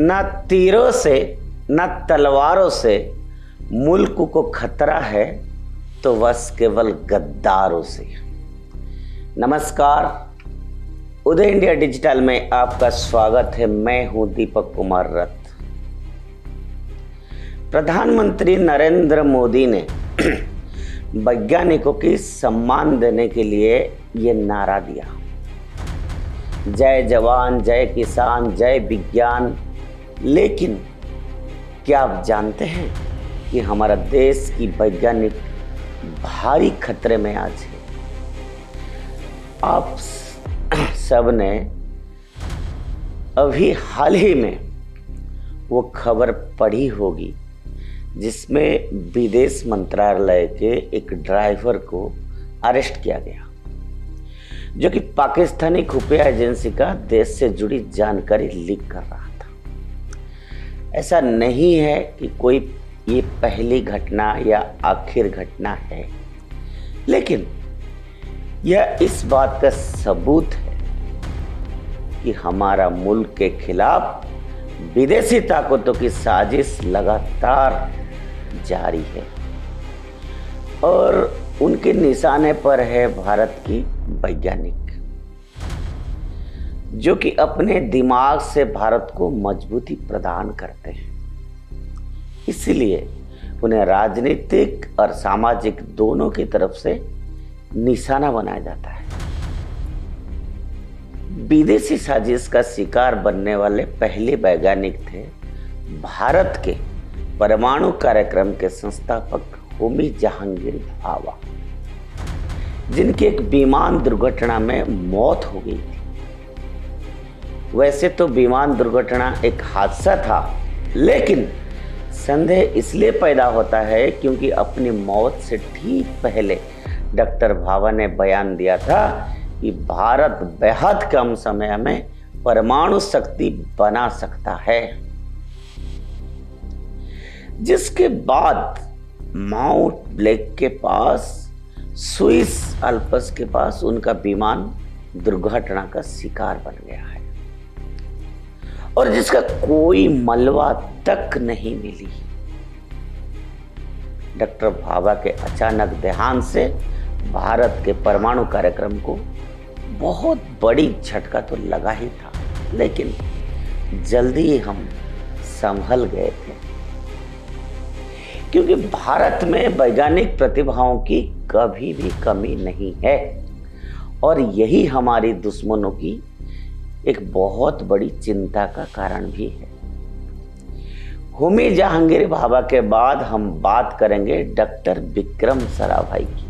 न तीरों से न तलवारों से मुल्क को खतरा है तो बस केवल गद्दारों से। नमस्कार, उदय इंडिया डिजिटल में आपका स्वागत है। मैं हूं दीपक कुमार रथ। प्रधानमंत्री नरेंद्र मोदी ने वैज्ञानिकों की सम्मान देने के लिए ये नारा दिया, जय जवान, जय किसान, जय विज्ञान। लेकिन क्या आप जानते हैं कि हमारा देश की वैज्ञानिक भारी खतरे में आज है। आप सब ने अभी हाल ही में वो खबर पढ़ी होगी जिसमें विदेश मंत्रालय के एक ड्राइवर को अरेस्ट किया गया, जो कि पाकिस्तानी खुफिया एजेंसी का देश से जुड़ी जानकारी लीक कर रहा था। ऐसा नहीं है कि कोई ये पहली घटना या आखिर घटना है, लेकिन यह इस बात का सबूत है कि हमारा मुल्क के खिलाफ विदेशी ताकतों की साजिश लगातार जारी है और उनके निशाने पर है भारत की वैज्ञानिक, जो कि अपने दिमाग से भारत को मजबूती प्रदान करते हैं। इसलिए उन्हें राजनीतिक और सामाजिक दोनों की तरफ से निशाना बनाया जाता है। विदेशी साजिश का शिकार बनने वाले पहले वैज्ञानिक थे भारत के परमाणु कार्यक्रम के संस्थापक होमी जहांगीर भाभा, जिनकी एक विमान दुर्घटना में मौत हो गई थी। वैसे तो विमान दुर्घटना एक हादसा था, लेकिन संदेह इसलिए पैदा होता है क्योंकि अपनी मौत से ठीक पहले डॉक्टर भाभा ने बयान दिया था कि भारत बेहद कम समय में परमाणु शक्ति बना सकता है, जिसके बाद माउंट ब्लैक के पास, स्विस अल्प्स के पास उनका विमान दुर्घटना का शिकार बन गया है और जिसका कोई मलबा तक नहीं मिली। डॉक्टर भाभा के अचानक देहांत से भारत के परमाणु कार्यक्रम को बहुत बड़ी झटका तो लगा ही था, लेकिन जल्दी ही हम संभल गए थे, क्योंकि भारत में वैज्ञानिक प्रतिभाओं की कभी भी कमी नहीं है और यही हमारी दुश्मनों की एक बहुत बड़ी चिंता का कारण भी है। होमी जहांगीर भाभा के बाद हम बात करेंगे डॉक्टर विक्रम साराभाई की।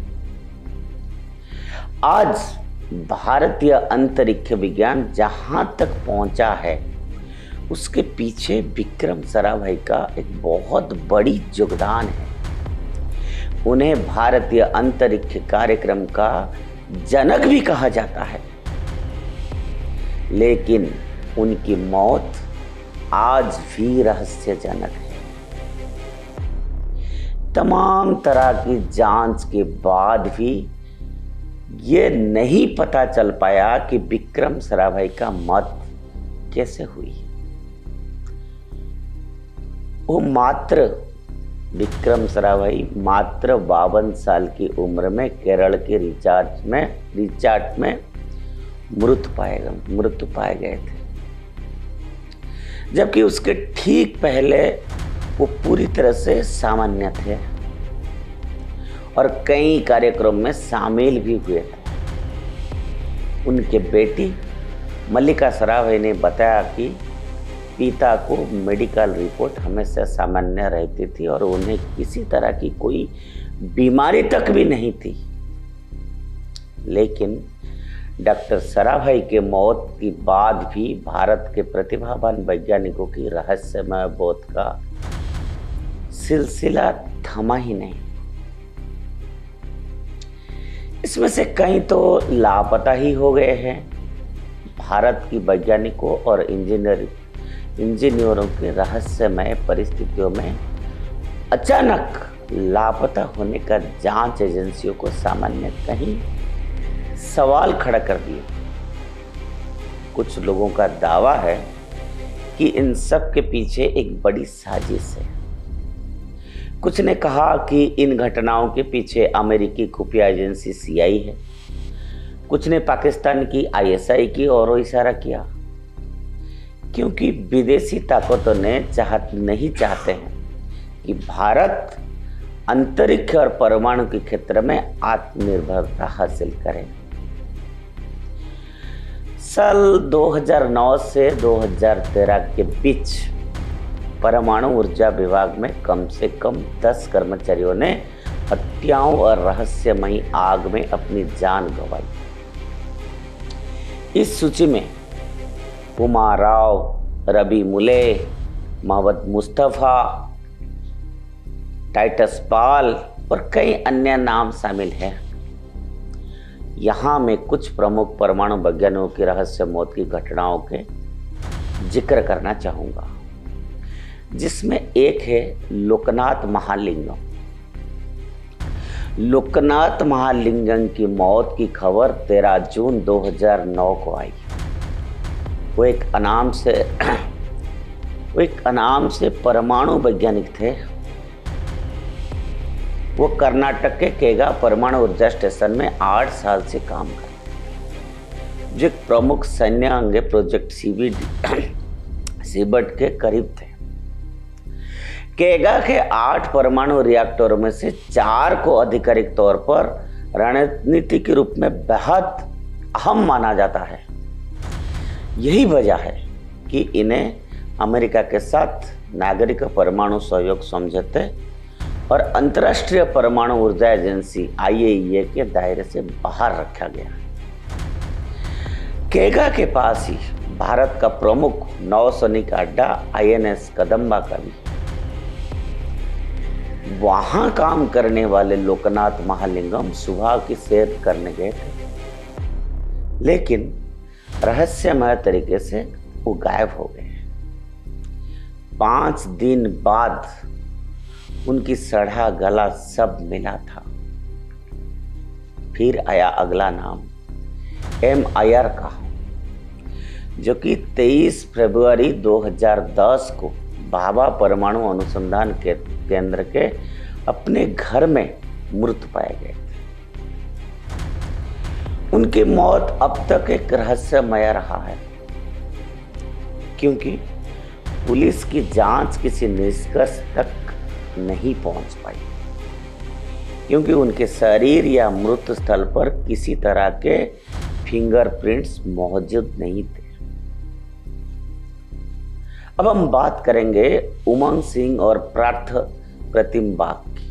आज भारतीय अंतरिक्ष विज्ञान जहां तक पहुंचा है, उसके पीछे विक्रम साराभाई का एक बहुत बड़ी योगदान है। उन्हें भारतीय अंतरिक्ष कार्यक्रम का जनक भी कहा जाता है, लेकिन उनकी मौत आज भी रहस्यजनक है। तमाम तरह की जांच के बाद भी ये नहीं पता चल पाया कि विक्रम साराभाई का मौत कैसे हुई। वो विक्रम साराभाई मात्र 52 साल की उम्र में केरल के रिचार्ड में मृत्यु पाए गए थे, जबकि उसके ठीक पहले वो पूरी तरह से सामान्य थे और कई कार्यक्रम में शामिल भी हुए थे। उनके बेटी मल्लिका साराभाई ने बताया कि पिता को मेडिकल रिपोर्ट हमेशा सामान्य रहती थी और उन्हें किसी तरह की कोई बीमारी तक भी नहीं थी। लेकिन डॉक्टर साराभाई के मौत के बाद भी भारत के प्रतिभावान वैज्ञानिकों की रहस्यमय मौत का सिलसिला थमा ही नहीं। इसमें से कई तो लापता ही हो गए हैं। भारत की वैज्ञानिकों और इंजीनियरों के रहस्यमय परिस्थितियों में अचानक लापता होने का जांच एजेंसियों को सामान्य कहीं सवाल खड़ा कर दिए। कुछ लोगों का दावा है कि इन सब के पीछे एक बड़ी साजिश है। कुछ ने कहा कि इन घटनाओं के पीछे अमेरिकी खुफिया एजेंसी CIA है, कुछ ने पाकिस्तान की ISI की ओर इशारा किया, क्योंकि विदेशी ताकतों ने नहीं चाहते हैं कि भारत अंतरिक्ष और परमाणु के क्षेत्र में आत्मनिर्भरता हासिल करे। साल 2009 से 2013 के बीच परमाणु ऊर्जा विभाग में कम से कम 10 कर्मचारियों ने हत्याओं और रहस्यमयी आग में अपनी जान गंवाई। इस सूची में कुमार राव, रवि मुले, मोहम्मद मुस्तफा, टाइटस पाल और कई अन्य नाम शामिल हैं। यहाँ मैं कुछ प्रमुख परमाणु वैज्ञानिकों की रहस्य मौत की घटनाओं के जिक्र करना चाहूँगा, जिसमें एक है लोकनाथ महालिंगम। लोकनाथ महालिंगम की मौत की खबर 13 जून 2009 को आई। वो एक अनाम से परमाणु वैज्ञानिक थे। वो कर्नाटक के केगा परमाणु ऊर्जा स्टेशन में 8 साल से काम करते, जो एक प्रमुख सैन्य अंग प्रोजेक्ट सीबर्ट के करीब थे। केगा के 8 परमाणु रिएक्टरों में से 4 को आधिकारिक तौर पर रणनीति के रूप में बेहद अहम माना जाता है। यही वजह है कि इन्हें अमेरिका के साथ नागरिक परमाणु सहयोग समझौते और अंतर्राष्ट्रीय परमाणु ऊर्जा एजेंसी IAEA के दायरे से बाहर रखा गया। केगा के पास ही भारत का प्रमुख नौसैनिक अड्डा INS कदम्बा का भी। वहां काम करने वाले लोकनाथ महालिंगम सुबह की सैर करने गए थे, लेकिन रहस्यमय तरीके से वो गायब हो गए। 5 दिन बाद उनकी सड़ा गला सब मिला था। फिर आया अगला नाम MIR का, जो कि 23 फरवरी 2010 को भाभा परमाणु अनुसंधान केंद्र के अपने घर में मृत पाए गए थे। उनकी मौत अब तक एक रहस्यमय रहा है, क्योंकि पुलिस की जांच किसी निष्कर्ष तक नहीं पहुंच पाई, क्योंकि उनके शरीर या मृत स्थल पर किसी तरह के फिंगरप्रिंट्स मौजूद नहीं थे। अब हम बात करेंगे उमंग सिंह और पार्थ प्रतिम बाग की,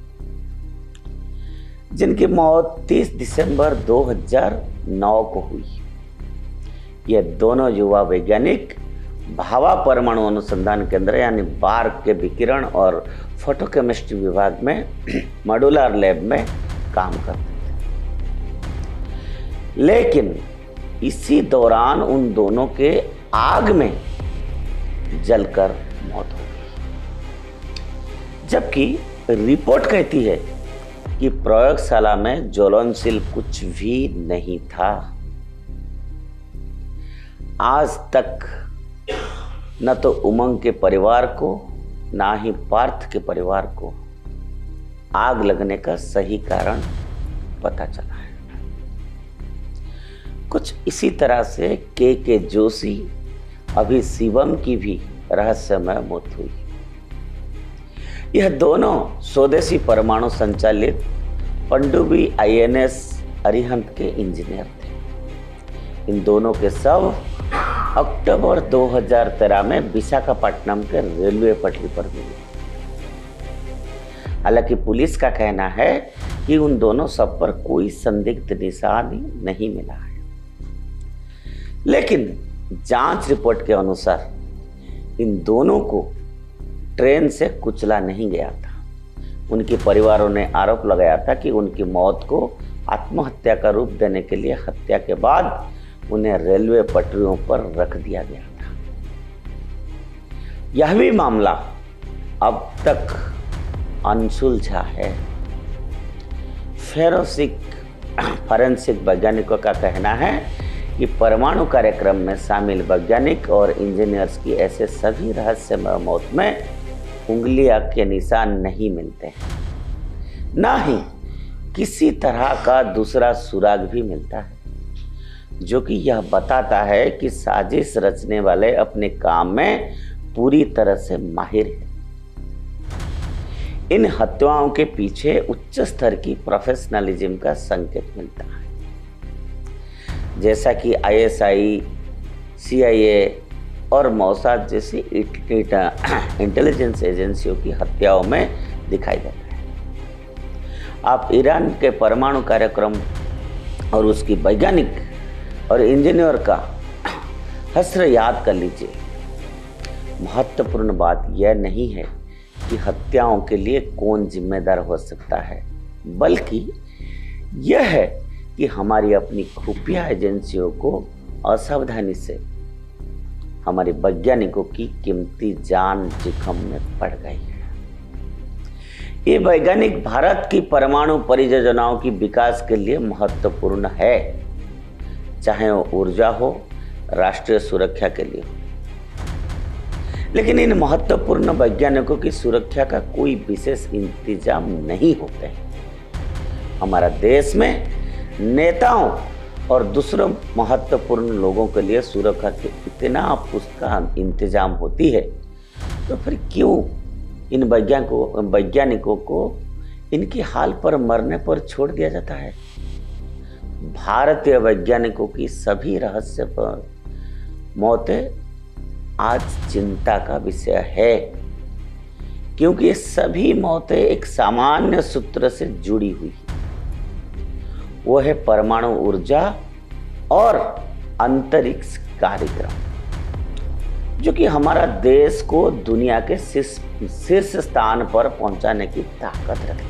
जिनकी मौत 30 दिसंबर 2009 को हुई। ये दोनों युवा वैज्ञानिक भाभा परमाणु अनुसंधान केंद्र यानी बार्क के विकिरण और फोटोकेमिस्ट्री विभाग में मॉड्यूलर लैब में काम करते थे। लेकिन इसी दौरान उन दोनों के आग में जलकर मौत हो गई, जबकि रिपोर्ट कहती है कि प्रयोगशाला में ज्वलनशील कुछ भी नहीं था। आज तक न तो उमंग के परिवार को ना ही पार्थ के परिवार को आग लगने का सही कारण पता चला है। कुछ इसी तरह से के जोशी, अभी शिवम की भी रहस्यमय मौत हुई। यह दोनों स्वदेशी परमाणु संचालित पनडुब्बी INS अरिहंत के इंजीनियर थे। इन दोनों के शव अक्टूबर 2013 में विशाखापट्टनम के रेलवे पटरी पर मिले। हालांकि पुलिस का कहना है कि उन दोनों शव पर कोई संदिग्ध निशान नहीं मिला है, लेकिन जांच रिपोर्ट के अनुसार इन दोनों को ट्रेन से कुचला नहीं गया था। उनके परिवारों ने आरोप लगाया था कि उनकी मौत को आत्महत्या का रूप देने के लिए हत्या के बाद उन्हें रेलवे पटरियों पर रख दिया गया था। यह भी मामला अब तक अनसुलझा है। फॉरेंसिक वैज्ञानिकों का कहना है कि परमाणु कार्यक्रम में शामिल वैज्ञानिक और इंजीनियर्स की ऐसे सभी रहस्यमय मौत में उंगलियां के निशान नहीं मिलते हैं, ना ही किसी तरह का दूसरा सुराग भी मिलता है, जो कि यह बताता है कि साजिश रचने वाले अपने काम में पूरी तरह से माहिर हैं। इन हत्याओं के पीछे उच्च स्तर की प्रोफेशनलिज्म का संकेत मिलता है, जैसा कि ISI, CIA और मोसाद जैसी इंटेलिजेंस एजेंसियों की हत्याओं में दिखाई देता है। आप ईरान के परमाणु कार्यक्रम और उसकी वैज्ञानिक और इंजीनियर का हश्र याद कर लीजिए। महत्वपूर्ण बात यह नहीं है कि हत्याओं के लिए कौन जिम्मेदार हो सकता है, बल्कि यह है कि हमारी अपनी खुफिया एजेंसियों को असावधानी से हमारे वैज्ञानिकों की कीमती जान जोखिम में पड़ गई है। ये वैज्ञानिक भारत की परमाणु परियोजनाओं की विकास के लिए महत्वपूर्ण है, चाहे वो ऊर्जा हो, राष्ट्रीय सुरक्षा के लिए हो। लेकिन इन महत्वपूर्ण वैज्ञानिकों की सुरक्षा का कोई विशेष इंतजाम नहीं होते हैं। हमारा देश में नेताओं और दूसरों महत्वपूर्ण लोगों के लिए सुरक्षा के इतना उसका इंतजाम होती है, तो फिर क्यों इन वैज्ञानिकों को इनकी हाल पर मरने पर छोड़ दिया जाता है? भारतीय वैज्ञानिकों की सभी रहस्य पर मौतें आज चिंता का विषय है, क्योंकि ये सभी मौतें एक सामान्य सूत्र से जुड़ी हुई है। वो है परमाणु ऊर्जा और अंतरिक्ष कार्यक्रम, जो कि हमारा देश को दुनिया के शीर्ष स्थान पर पहुंचाने की ताकत रखती है।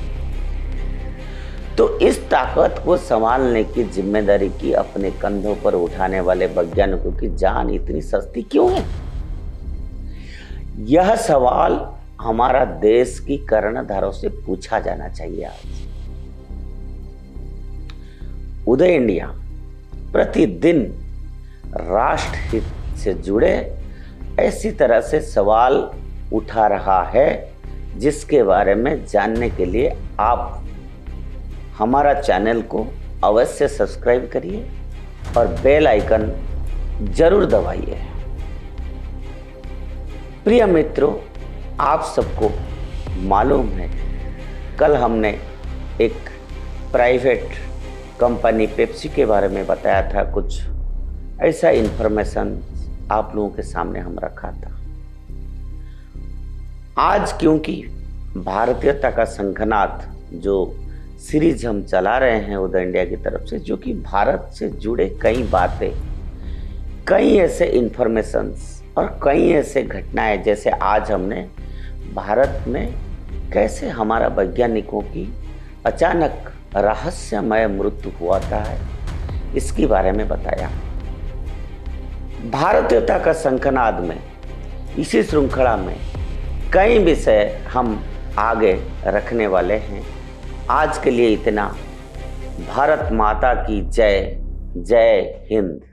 तो इस ताकत को संभालने की जिम्मेदारी की अपने कंधों पर उठाने वाले वैज्ञानिकों की जान इतनी सस्ती क्यों है? यह सवाल हमारा देश की कर्णधारों से पूछा जाना चाहिए। आज उदय इंडिया प्रतिदिन राष्ट्र हित से जुड़े ऐसी तरह से सवाल उठा रहा है, जिसके बारे में जानने के लिए आप हमारा चैनल को अवश्य सब्सक्राइब करिए और बेल आइकन जरूर दबाइए। प्रिय मित्रों, आप सबको मालूम है, कल हमने एक प्राइवेट कंपनी पेप्सी के बारे में बताया था। कुछ ऐसा इंफॉर्मेशन आप लोगों के सामने हम रखा था। आज क्योंकि भारतीयता का शंखनाद जो सीरीज हम चला रहे हैं उदय इंडिया की तरफ से, जो कि भारत से जुड़े कई बातें, कई ऐसे इंफॉर्मेशंस और कई ऐसे घटनाएं, जैसे आज हमने भारत में कैसे हमारा वैज्ञानिकों की अचानक रहस्यमय मृत्यु हुआ था, इसके बारे में बताया। भारतीयता का शंखनाद में इसी श्रृंखला में कई विषय हम आगे रखने वाले हैं। आज के लिए इतना। भारत माता की जय। जय हिंद।